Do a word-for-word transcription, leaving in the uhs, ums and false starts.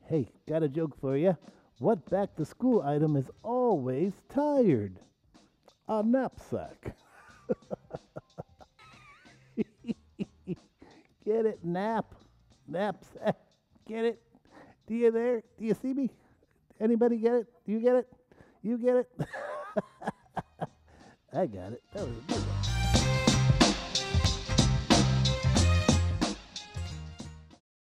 Hey, got a joke for you. What back to school item is always tired? A knapsack. Get it? Nap. Knapsack. Get it? Do you there? Do you see me? Anybody get it? Do you get it? You get it? I got it. That was a good one.